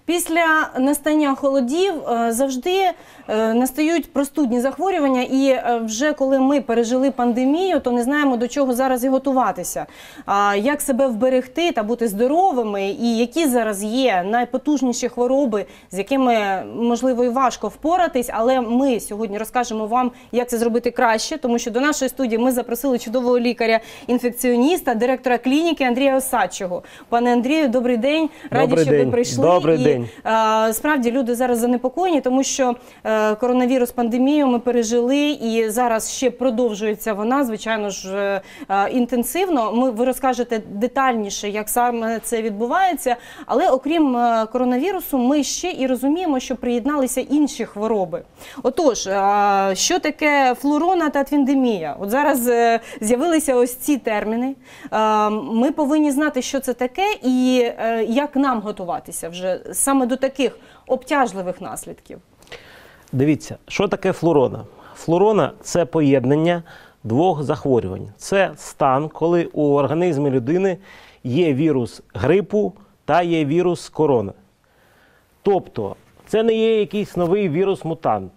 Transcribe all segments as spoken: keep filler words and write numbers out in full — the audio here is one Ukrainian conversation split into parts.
Після настання холодів завжди настають простудні захворювання, і вже коли ми пережили пандемію, то не знаємо, до чого зараз і готуватися. Як себе вберегти та бути здоровими, і які зараз є найпотужніші хвороби, з якими, можливо, і важко впоратись, але ми сьогодні розкажемо вам, як це зробити краще, тому що до нашої студії ми запросили чудового лікаря-інфекціоніста, директора клініки Андрія Осадчого. Пане Андрію, добрий день, раді, добрий що день. ви прийшли. Добрий і, день. а, справді, люди зараз занепокоєні, тому що а, коронавірус, пандемію ми пережили, і зараз ще продовжується вона, звичайно ж, а, інтенсивно. Ми, ви розкажете детальніше, як саме це відбувається, але окрім а, коронавірусу, ми ще і розуміємо, що приєдналися інші хвороби. Отож, а, що таке флорона та твіндемія? От зараз а, з'явилися ось ці терміни. А, ми повинні знати, що це таке і а, як нам готуватися вже саме до таких обтяжливих наслідків. Дивіться, що таке флорона? Флорона – це поєднання двох захворювань. Це стан, коли у організмі людини є вірус грипу та є вірус корони. Тобто, це не є якийсь новий вірус-мутант.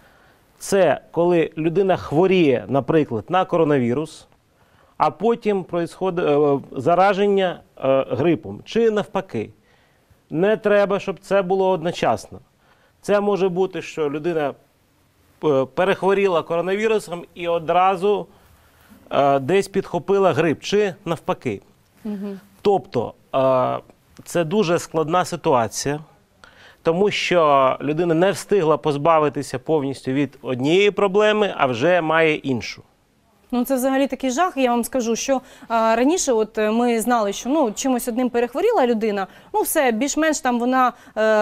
Це коли людина хворіє, наприклад, на коронавірус, а потім відбувається зараження грипом, чи навпаки. Не треба, щоб це було одночасно. Це може бути, що людина перехворіла коронавірусом і одразу е, десь підхопила грип, чи навпаки. Угу. Тобто, е, це дуже складна ситуація, тому що людина не встигла позбавитися повністю від однієї проблеми, а вже має іншу. Ну, це взагалі такий жах. Я вам скажу, що а, раніше от ми знали, що ну, чимось одним перехворіла людина, ну все, більш-менш там вона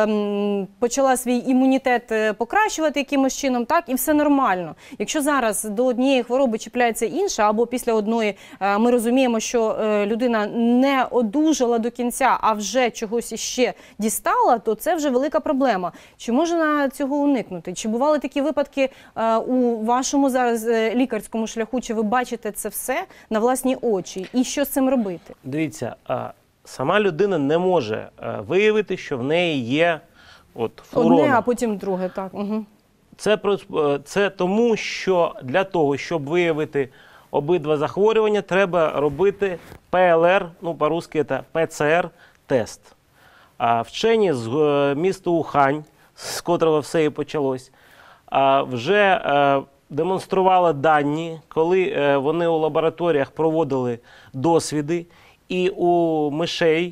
е, почала свій імунітет покращувати якимось чином, так, і все нормально. Якщо зараз до однієї хвороби чіпляється інша, або після одної е, ми розуміємо, що е, людина не одужала до кінця, а вже чогось іще дістала, то це вже велика проблема. Чи можна цього уникнути? Чи бували такі випадки е, у вашому зараз е, лікарському шляху? Чи ви бачите це все на власні очі? І що з цим робити? Дивіться, сама людина не може виявити, що в неї є от флорона. Одне, а потім друге, так. Угу. Це, це тому, що для того, щоб виявити обидва захворювання, треба робити пе ел ер, ну по-русски це пе це ер тест. А вчені з міста Ухань, з котрого все і почалось, вже демонстрували дані, коли вони у лабораторіях проводили досліди, і у мишей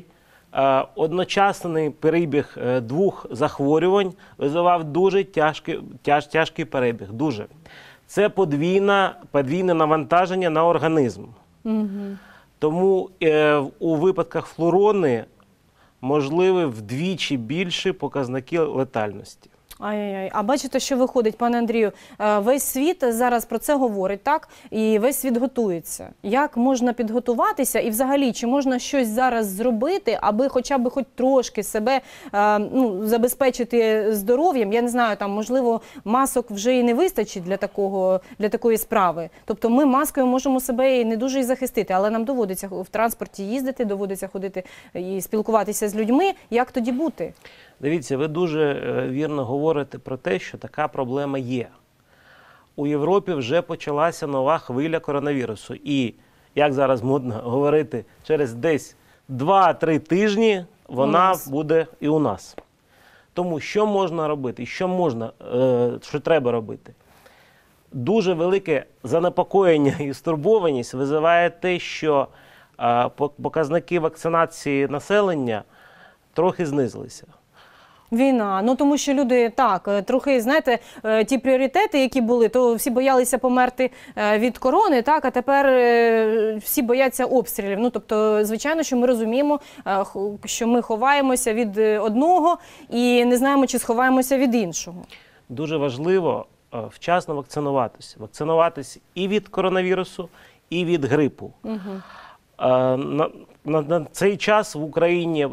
одночасний перебіг двох захворювань визивав дуже тяжкий, тяж, тяжкий перебіг. Дуже. Це подвійне, подвійне навантаження на організм. Угу. Тому е, у випадках флорони можливі вдвічі більші показники летальності. Ай-яй-яй. А бачите, що виходить, пане Андрію, весь світ зараз про це говорить, так? І весь світ готується. Як можна підготуватися і взагалі, чи можна щось зараз зробити, аби хоча б хоч трошки себе ну, забезпечити здоров'ям? Я не знаю, там, можливо, масок вже і не вистачить для, такого, для такої справи. Тобто ми маскою можемо себе і не дуже і захистити, але нам доводиться в транспорті їздити, доводиться ходити і спілкуватися з людьми. Як тоді бути? Дивіться, ви дуже вірно говорите про те, що така проблема є. У Європі вже почалася нова хвиля коронавірусу. І, як зараз модно говорити, через десь два-три тижні вона буде і у нас. Тому що можна робити, що можна, що треба робити? Дуже велике занепокоєння і стурбованість визиває те, що показники вакцинації населення трохи знизилися. Війна. Ну, тому що люди, так, трохи, знаєте, ті пріоритети, які були, то всі боялися померти від корони, так, а тепер всі бояться обстрілів. Ну, тобто, звичайно, що ми розуміємо, що ми ховаємося від одного і не знаємо, чи сховаємося від іншого. Дуже важливо вчасно вакцинуватися. Вакцинуватися і від коронавірусу, і від грипу. Угу. На, на, на цей час в Україні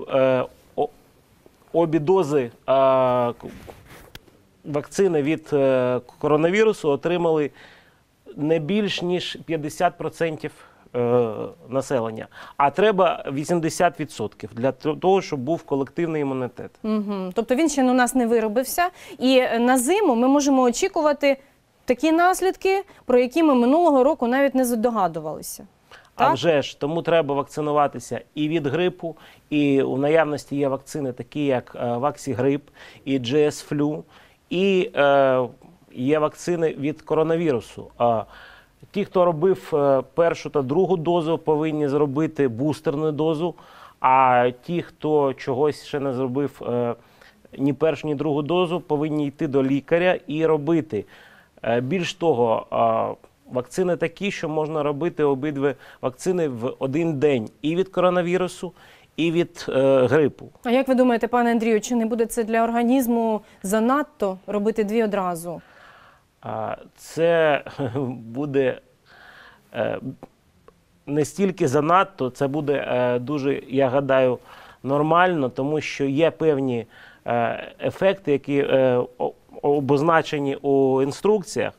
обі дози а, вакцини від а, коронавірусу отримали не більш ніж п'ятдесят відсотків е, населення, а треба вісімдесят відсотків для того, щоб був колективний імунітет. Угу. Тобто він ще у нас не виробився, і на зиму ми можемо очікувати такі наслідки, про які ми минулого року навіть не здогадувалися. А Так? вже ж, тому треба вакцинуватися і від грипу, і у наявності є вакцини такі, як е, Ваксігрип і джі ес флю, і е, є вакцини від коронавірусу. А ті, хто робив е, першу та другу дозу, повинні зробити бустерну дозу, а ті, хто чогось ще не зробив е, ні першу, ні другу дозу, повинні йти до лікаря і робити. Е, більш того, е, вакцини такі, що можна робити обидві вакцини в один день і від коронавірусу, і від е, грипу. А як ви думаєте, пане Андрію, чи не буде це для організму занадто робити дві одразу? А, це буде е, не стільки занадто, це буде е, дуже, я гадаю, нормально, тому що є певні е, ефекти, які е, обозначені у інструкціях,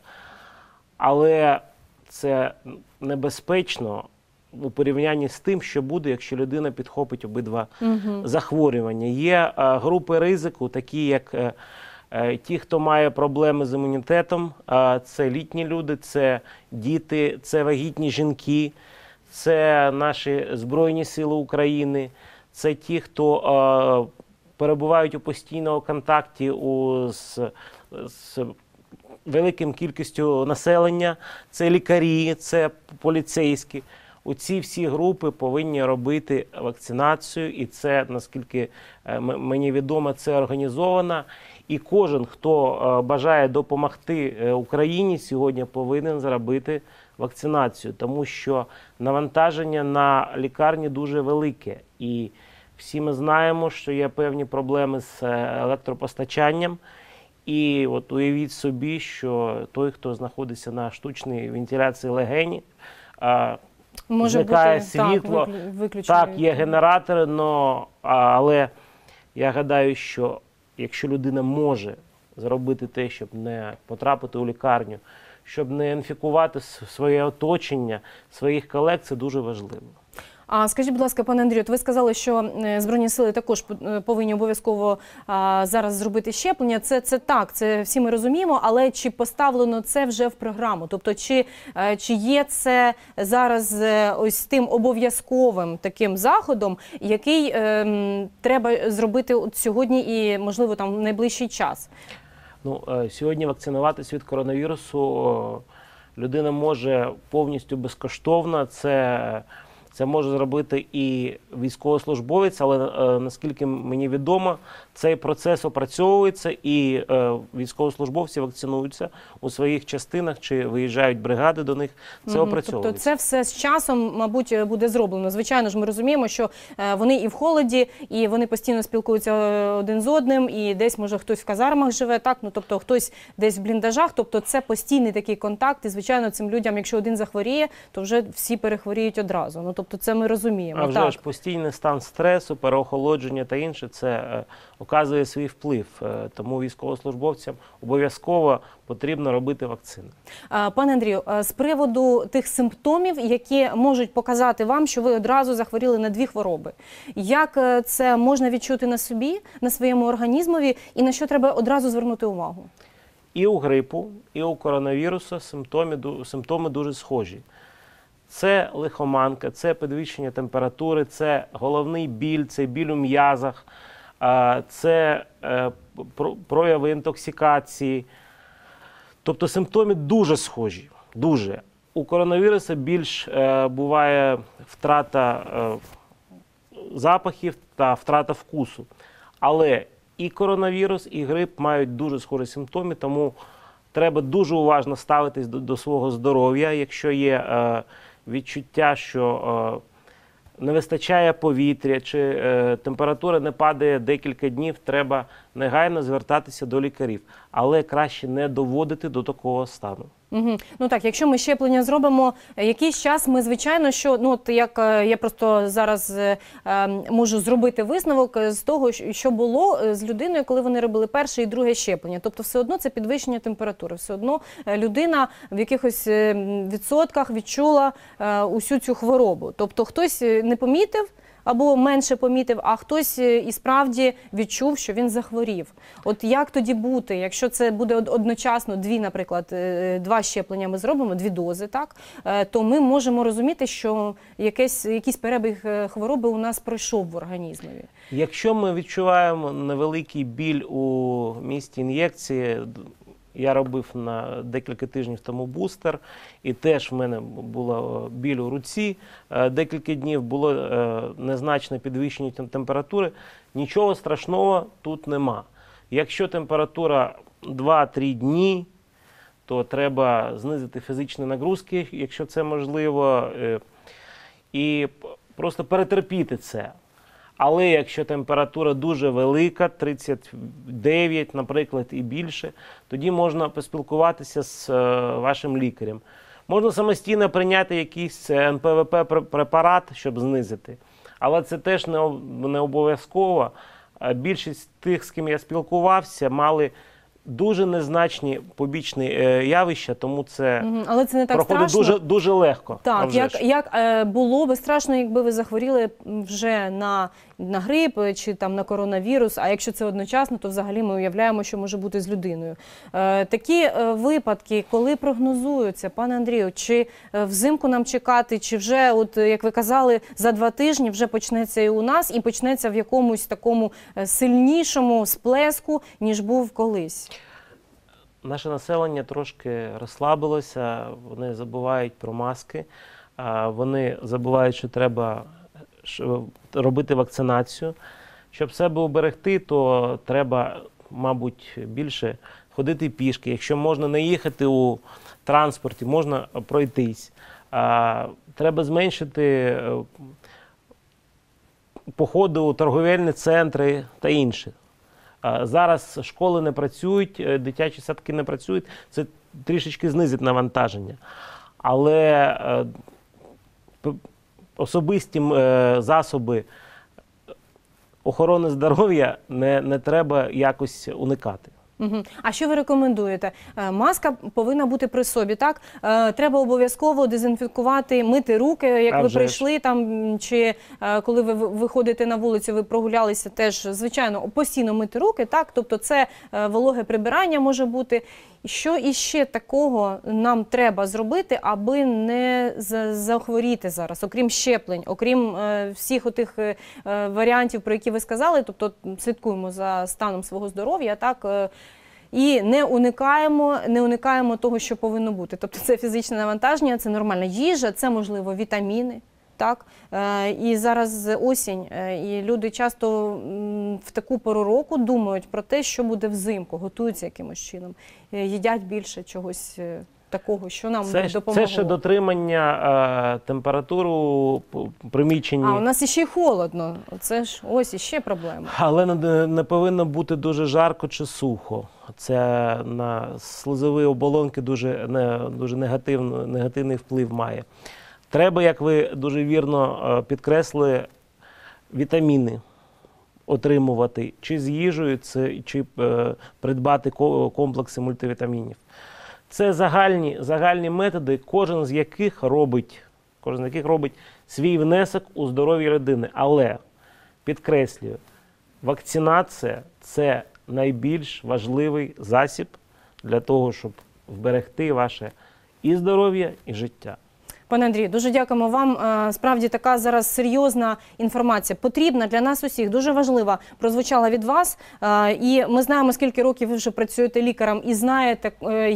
але це небезпечно у порівнянні з тим, що буде, якщо людина підхопить обидва угу. захворювання. Є е, групи ризику, такі як е, е, ті, хто має проблеми з імунітетом, е, це літні люди, це діти, це вагітні жінки, це наші Збройні Сили України, це ті, хто е, перебувають у постійному контакті у, з, з великим кількістю населення, це лікарі, це поліцейські. У ці всі групи повинні робити вакцинацію, і це, наскільки мені відомо, це організовано. І кожен, хто бажає допомогти Україні, сьогодні повинен зробити вакцинацію, тому що навантаження на лікарні дуже велике. І всі ми знаємо, що є певні проблеми з електропостачанням. І от уявіть собі, що той, хто знаходиться на штучній вентиляції легені, може зникає бути, світло, так, так, є генератори, но, але я гадаю, що якщо людина може зробити те, щоб не потрапити у лікарню, щоб не інфікувати своє оточення, своїх колег, це дуже важливо. А скажіть, будь ласка, пане Андрію, ви сказали, що Збройні Сили також повинні обов'язково зараз зробити щеплення. Це, це так, це всі ми розуміємо, але чи поставлено це вже в програму? Тобто, чи, чи є це зараз ось тим обов'язковим таким заходом, який е, треба зробити от сьогодні і, можливо, там в найближчий час? Ну, сьогодні вакцинуватись від коронавірусу людина може повністю безкоштовно. Це Це може зробити і військовослужбовець, але е, наскільки мені відомо, цей процес опрацьовується і е, військовослужбовці вакцинуються у своїх частинах чи виїжджають бригади до них, це угу. опрацьовується. Тобто це все з часом, мабуть, буде зроблено. Звичайно ж, ми розуміємо, що е, вони і в холоді, і вони постійно спілкуються один з одним, і десь, може, хтось в казармах живе, так, ну, тобто хтось десь в бліндажах, тобто це постійний такий контакт, і, звичайно, цим людям, якщо один захворіє, то вже всі перехворіють одразу. Ну, тобто це ми розуміємо. А вже так. ж постійний стан стресу, переохолодження та інше, це е, оказує свій вплив. Е, тому військовослужбовцям обов'язково потрібно робити вакцини. Пане Андрію, з приводу тих симптомів, які можуть показати вам, що ви одразу захворіли на дві хвороби. Як це можна відчути на собі, на своєму організмові, і на що треба одразу звернути увагу? І у грипу, і у коронавірусу симптоми, симптоми дуже схожі. Це лихоманка, це підвищення температури, це головний біль, це біль у м'язах, це прояви інтоксикації. Тобто симптоми дуже схожі, дуже. У коронавірусу більш буває втрата запахів та втрата вкусу. Але і коронавірус, і грип мають дуже схожі симптоми, тому треба дуже уважно ставитись до, до свого здоров'я, якщо є е, відчуття, що е, не вистачає повітря, чи е, температура не падає декілька днів, треба негайно звертатися до лікарів. Але краще не доводити до такого стану. Угу. Ну так, якщо ми щеплення зробимо якийсь час, ми звичайно, що ну от як е, я просто зараз е, е, можу зробити висновок з того, що було з людиною, коли вони робили перше і друге щеплення. Тобто, все одно це підвищення температури, все одно людина в якихось е, відсотках відчула е, усю цю хворобу. Тобто, хтось не помітив або менше помітив, а хтось і справді відчув, що він захворів. От як тоді бути, якщо це буде одночасно дві, наприклад, два щеплення ми зробимо, дві дози, так, то ми можемо розуміти, що якийсь, якийсь перебіг хвороби у нас пройшов в організмі. Якщо ми відчуваємо невеликий біль у місці ін'єкції, я робив на декілька тижнів тому бустер, і теж в мене було біль у руці, декілька днів було незначне підвищення температури. Нічого страшного тут нема. Якщо температура два-три дні, то треба знизити фізичні нагрузки, якщо це можливо, і просто перетерпіти це. Але якщо температура дуже велика, тридцять дев'ять, наприклад, і більше, тоді можна поспілкуватися з вашим лікарем. Можна самостійно прийняти якийсь ен пе ве пе препарат, щоб знизити. Але це теж не обов'язково. Більшість тих, з ким я спілкувався, мали дуже незначні побічні явища, тому це, угу. Але це не так проходить дуже, дуже легко. Так, як, як е, було би страшно, якби ви захворіли вже на, на грип чи там, на коронавірус, а якщо це одночасно, то взагалі ми уявляємо, що може бути з людиною. Е, такі е, випадки, коли прогнозуються, пане Андрію, чи е, взимку нам чекати, чи вже, от, як ви казали, за два тижні вже почнеться і у нас, і почнеться в якомусь такому сильнішому сплеску, ніж був колись? Наше населення трошки розслабилося, вони забувають про маски, вони забувають, що треба робити вакцинацію. Щоб себе уберегти, то треба, мабуть, більше ходити пішки. Якщо можна не їхати у транспорті, можна пройтись. Треба зменшити походи у торговельні центри та інше. Зараз школи не працюють, дитячі садки не працюють, це трішечки знизить навантаження. Але особисті засоби охорони здоров'я не, не треба якось уникати. Угу. А що ви рекомендуєте? Маска повинна бути при собі, так? Треба обов'язково дезінфікувати, мити руки, як а ви прийшли, там, чи коли ви виходите на вулицю, ви прогулялися, теж, звичайно, постійно мити руки, так? Тобто це вологе прибирання може бути. Що іще такого нам треба зробити, аби не захворіти зараз, окрім щеплень, окрім е, всіх отих е, варіантів, про які ви сказали, тобто слідкуємо за станом свого здоров'я, так, е, і не уникаємо, не уникаємо того, що повинно бути. Тобто це фізичне навантаження, це нормальна їжа, це, можливо, вітаміни. Так? Е, і зараз осінь, е, і люди часто м, в таку пору року думають про те, що буде взимку, готуються якимось чином, е, їдять більше чогось е, такого, що нам це, допомогло. Це ще дотримання е, температури приміщення. А у нас іще й холодно, це ж ось іще проблема. Але не, не повинно бути дуже жарко чи сухо. Це на слизові оболонки дуже, не, дуже негативно, негативний вплив має. Треба, як ви дуже вірно підкреслили, вітаміни отримувати чи з їжею, чи е, придбати комплекси мультивітамінів. Це загальні, загальні методи, кожен з яких робить, кожен з яких робить свій внесок у здоров'я людини. Але, підкреслюю, вакцинація – це найбільш важливий засіб для того, щоб вберегти ваше і здоров'я, і життя. Пане Андрію, дуже дякуємо вам. Справді така зараз серйозна інформація, потрібна для нас усіх, дуже важлива, прозвучала від вас. І ми знаємо, скільки років ви вже працюєте лікарем і знаєте,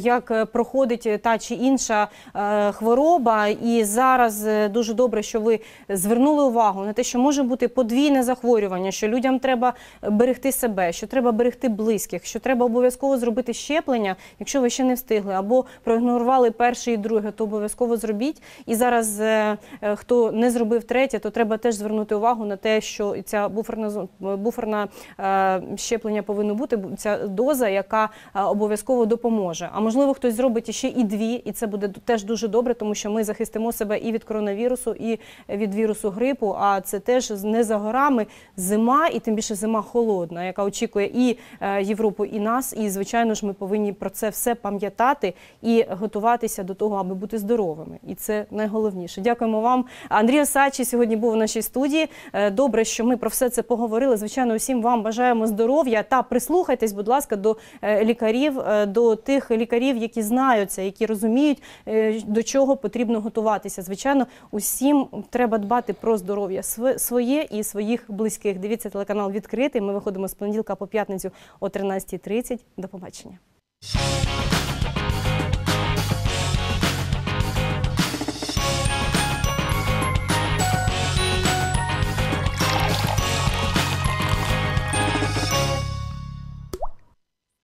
як проходить та чи інша хвороба. І зараз дуже добре, що ви звернули увагу на те, що може бути подвійне захворювання, що людям треба берегти себе, що треба берегти близьких, що треба обов'язково зробити щеплення, якщо ви ще не встигли, або проігнорували перше і друге, то обов'язково зробіть. І зараз, е, е, хто не зробив третє, то треба теж звернути увагу на те, що ця буферна, зон- буферна е, щеплення повинно бути, бу- ця доза, яка е, обов'язково допоможе. А можливо, хтось зробить ще і дві, і це буде теж дуже добре, тому що ми захистимо себе і від коронавірусу, і від вірусу грипу, а це теж не за горами зима, і тим більше зима холодна, яка очікує і е, Європу, і нас, і, звичайно ж, ми повинні про це все пам'ятати і готуватися до того, аби бути здоровими. І це найголовніше. Дякуємо вам. Андрій Осадчий сьогодні був у нашій студії. Е, Добре, що ми про все це поговорили. Звичайно, усім вам бажаємо здоров'я та прислухайтесь, будь ласка, до е, лікарів, е, до тих лікарів, які знаються, які розуміють, е, до чого потрібно готуватися. Звичайно, усім треба дбати про здоров'я св- своє і своїх близьких. Дивіться телеканал «Відкритий». Ми виходимо з понеділка по п'ятницю о тринадцятій тридцять. До побачення.